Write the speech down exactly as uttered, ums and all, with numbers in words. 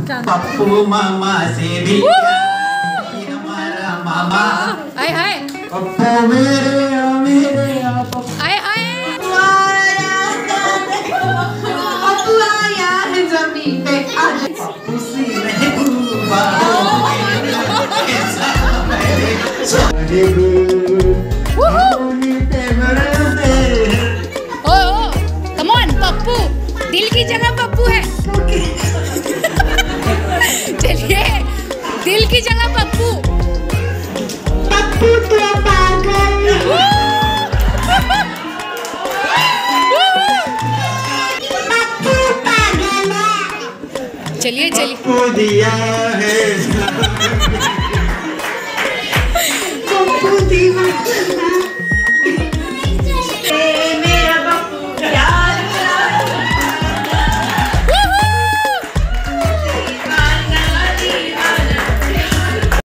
पप्पू मामा से भी हमारा मामा। हाय हाय पप्पू मेरे मेरे हाय हाय पप्पू आया है जमीन पे आज। पप्पू सी महबूबा कैसा मेरे ओ ओ कम ऑन पप्पू, दिल की जगह पप्पू है। चलिए दिल की जगह पप्पू। पप्पू तो पागल। पप्पू पागल है। चलिए चलिए पप्पू दिया है पप्पू दीवाना।